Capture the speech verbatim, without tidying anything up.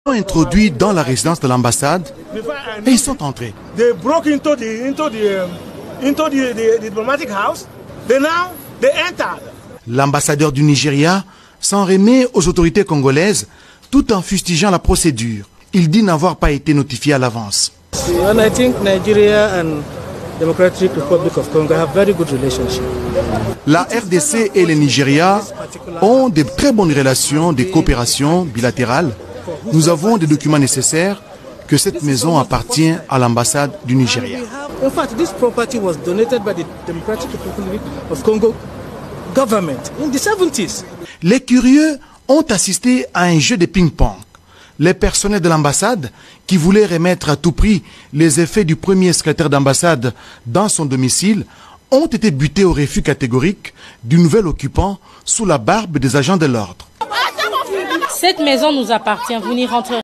introduits dans la résidence de l'ambassade et ils sont entrés. L'ambassadeur du Nigeria s'en remet aux autorités congolaises tout en fustigeant la procédure. Il dit n'avoir pas été notifié à l'avance. La R D C et le Nigeria ont de très bonnes relations de coopération bilatérale. Nous avons des documents nécessaires que cette maison appartient à l'ambassade du Nigeria. In fact, this property was donated by the Democratic Republic of Congo government in the seventies. Les curieux ont assisté à un jeu de ping-pong. Les personnels de l'ambassade, qui voulaient remettre à tout prix les effets du premier secrétaire d'ambassade dans son domicile, ont été butés au refus catégorique du nouvel occupant sous la barbe des agents de l'ordre. Cette maison nous appartient, vous n'y rentrerez